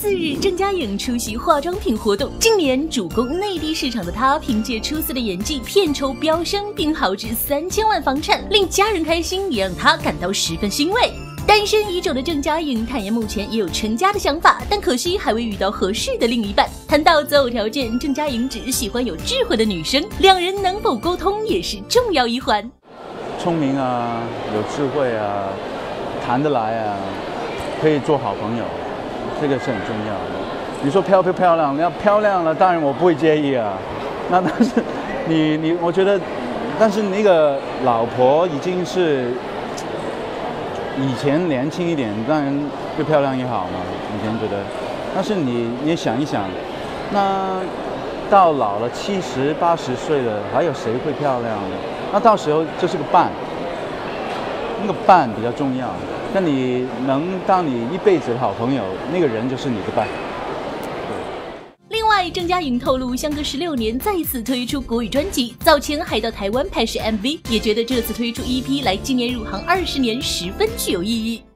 4日，郑嘉颖出席化妆品活动。近年主攻内地市场的她，凭借出色的演技，片酬飙升，并豪掷3000万房产，令家人开心，也让她感到十分欣慰。单身已久的郑嘉颖坦言，目前也有成家的想法，但可惜还未遇到合适的另一半。谈到择偶条件，郑嘉颖只喜欢有智慧的女生，两人能否沟通也是重要一环。 聪明啊，有智慧啊，谈得来啊，可以做好朋友，这个是很重要的。你说漂不漂亮？你要漂亮了，当然我不会介意啊。那但是我觉得，但是那个老婆已经是。以前年轻一点，当然越漂亮越好嘛。以前觉得，但是你也想一想，那到老了70、80岁了，还有谁会漂亮呢？那到时候就是个伴，那个伴比较重要。那你能当你一辈子的好朋友，那个人就是你的伴。 另外，郑嘉颖透露，相隔16年再次推出国语专辑，早前还到台湾拍摄 MV， 也觉得这次推出EP来纪念入行20年十分具有意义。